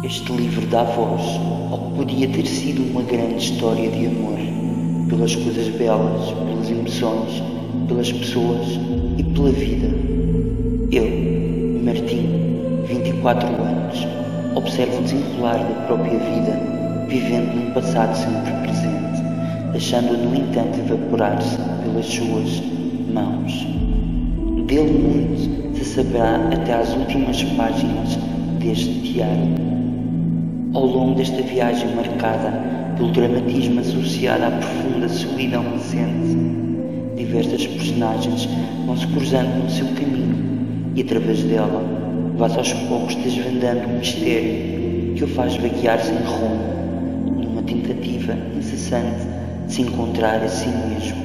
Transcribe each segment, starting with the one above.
Este livro dá voz ao que podia ter sido uma grande história de amor, pelas coisas belas, pelas emoções, pelas pessoas e pela vida. Eu, Martim, 24 anos, observo o desenrolar da própria vida, vivendo num passado sempre presente, deixando-a no entanto evaporar-se pelas suas mãos. Dele muito se saberá até às últimas páginas deste diário. Ao longo desta viagem marcada pelo dramatismo associado à profunda solidão recente, diversas personagens vão se cruzando no seu caminho e através dela vai-se aos poucos desvendando um mistério que o faz vaguear sem rumo, numa tentativa incessante de se encontrar a si mesmo,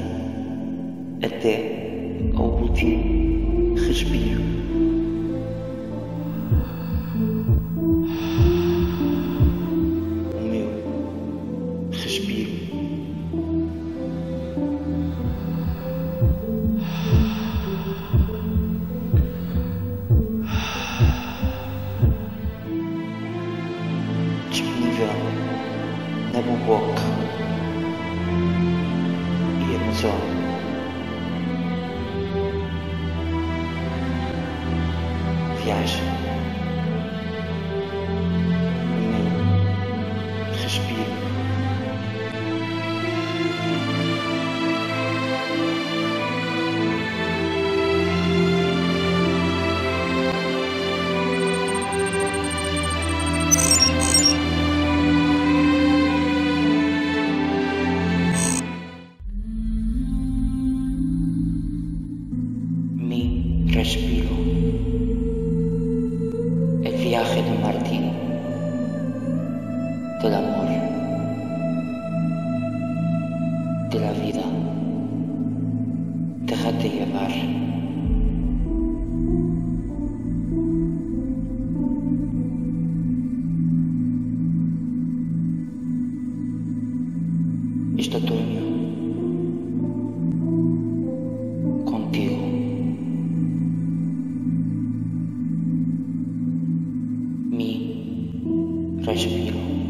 até ao último respiro. Disponível na Boboc e Amazon. Viagem. O meu respiro. Respiro. El viaje de Martín, del amor, de la vida. Déjate llevar. Este otoño, contigo. Mi respiro.